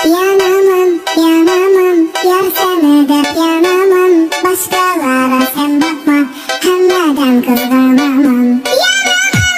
Yanamam, yanamam, yar sen edep yanamam. Başkalara sen bakma, hem neden kızgın?